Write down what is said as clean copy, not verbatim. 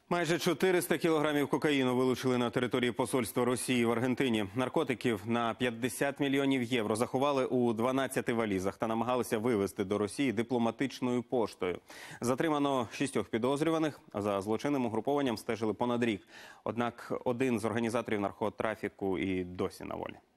Майже 400 кілограмів кокаїну вилучили на території посольства Росії в Аргентині. Наркотиків на 50 мільйонів євро заховали у 12 валізах та намагалися вивезти до Росії дипломатичною поштою. Затримано 6 підозрюваних. За злочинним угрупованням стежили понад рік. Однак один з організаторів наркотрафіку і досі на волі.